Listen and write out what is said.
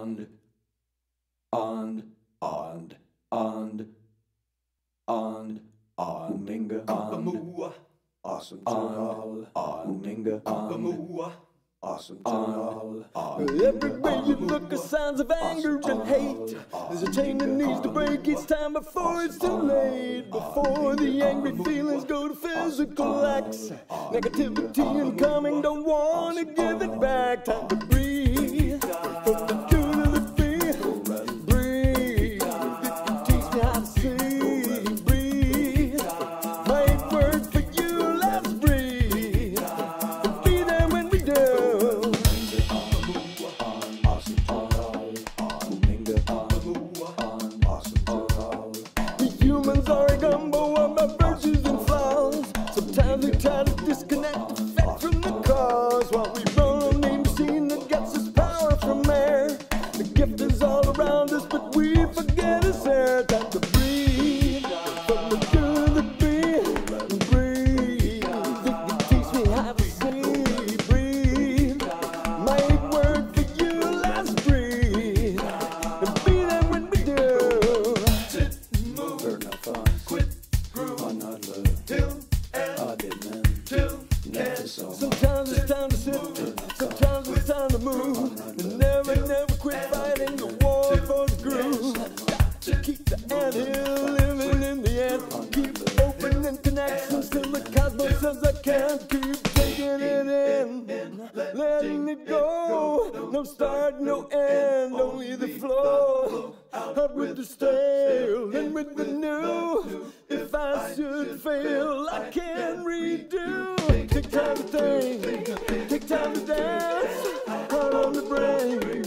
on, Minga, awesome on, Minga, awesome on. Everywhere you look are signs of anger and hate. There's a chain that needs to break each time before it's too late. Before the angry feelings go to physical acts. Negativity incoming, don't want to give it back. Time to breathe. From the two to the three. Breathe. Teach me how to see. Breathe. My word for you, let's breathe. And be there when we do. Humans are a gumbo of virtues and flaws. Sometimes we try to disconnect the effect from the cause, while we run on a machine that gets its power from air. The gift is all around us, but we forget it's there. Time to breathe, from the good to the breathe. Breathe, you teach me how to see. Breathe, my word for you, let's breathe. And be there when we do. Burn up fun, quit, groove, on not love, till, I did man, till, never saw. Sometimes it's time to sit, sometimes it's time to move. And never quit fighting the war for the groove. Got to keep the anthill living in the end. Keep opening connections till the cosmos says I can't. Keep taking it in, letting it go. No start, no end, only the flow. Out with the stale and with the new. If I should fail, I can redo. Take time to think, take time to dance. Heart on the brain.